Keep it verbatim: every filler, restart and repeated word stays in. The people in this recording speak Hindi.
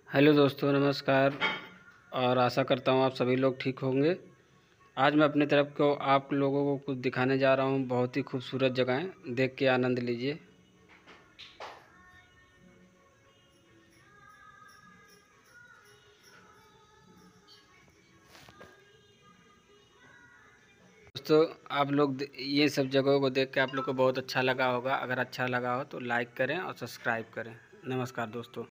हेलो दोस्तों, नमस्कार। और आशा करता हूँ आप सभी लोग ठीक होंगे। आज मैं अपने तरफ को आप लोगों को कुछ दिखाने जा रहा हूँ। बहुत ही खूबसूरत जगहें, देख के आनंद लीजिए। दोस्तों, आप लोग दे- ये सब जगहों को देख के आप लोग को बहुत अच्छा लगा होगा। अगर अच्छा लगा हो तो लाइक करें और सब्सक्राइब करें। नमस्कार दोस्तों।